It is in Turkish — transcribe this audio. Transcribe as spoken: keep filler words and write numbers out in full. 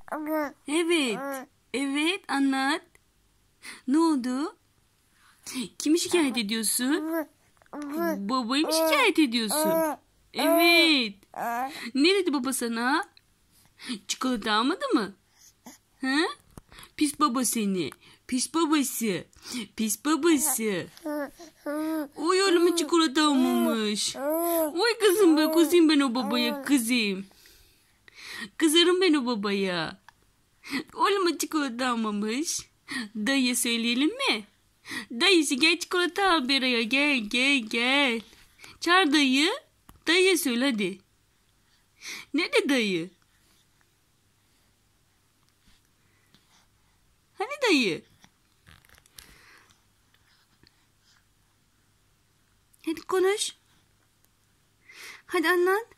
Evet. Evet, anlat. Ne oldu? Kimi şikayet ediyorsun? Babayı mı şikayet ediyorsun? Evet. Ne dedi baba sana? Çikolata almadı mı? Ha? Pis baba seni. Pis babası. Pis babası. Oy oğlum çikolata almamış. Oy kızım be, kızayım ben o babaya, kızayım. Kızarım ben o babaya. Oğlum çikolata almamış. Dayıya söyleyelim mi? Dayısı gel çikolata al bir araya, gel gel gel. Çağır dayı. Dayıya söyle hadi. Nerede dayı? Hani dayı? Hadi konuş. Hadi anlat.